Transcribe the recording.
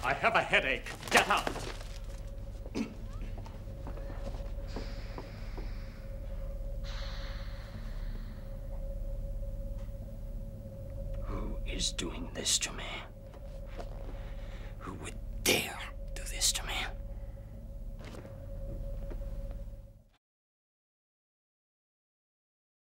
I have a headache. Get up. Who is doing this to me?